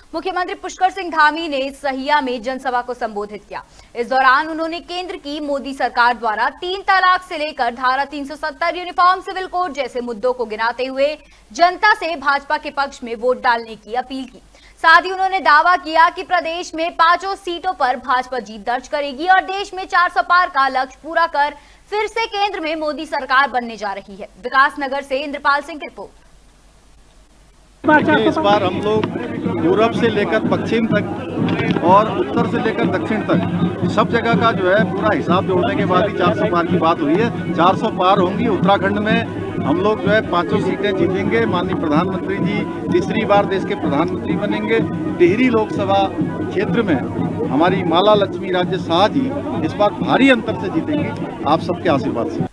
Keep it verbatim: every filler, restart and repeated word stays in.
मुख्यमंत्री पुष्कर सिंह धामी ने सहिया में जनसभा को संबोधित किया। इस दौरान उन्होंने केंद्र की मोदी सरकार द्वारा तीन तलाक से लेकर धारा तीन सौ सत्तर यूनिफॉर्म सिविल कोड जैसे मुद्दों को गिनाते हुए जनता से भाजपा के पक्ष में वोट डालने की अपील की। साथ ही उन्होंने दावा किया कि प्रदेश में पांचों सीटों पर भाजपा जीत दर्ज करेगी और देश में चार सौ पार का लक्ष्य पूरा कर फिर से केंद्र में मोदी सरकार बनने जा रही है। विकासनगर से इंद्रपाल सिंह की रिपोर्ट। इस बार हम लोग पूरब से लेकर पश्चिम तक और उत्तर से लेकर दक्षिण तक सब जगह का जो है पूरा हिसाब जोड़ने के बाद ही चार सौ पार की बात हुई है। चार सौ पार होंगी। उत्तराखंड में हम लोग जो है पांचों सीटें जीतेंगे। माननीय प्रधानमंत्री जी तीसरी बार देश के प्रधानमंत्री बनेंगे। टिहरी लोकसभा क्षेत्र में हमारी माला लक्ष्मी राज्य शाह जी इस बार भारी अंतर से जीतेंगी, आप सबके आशीर्वाद से।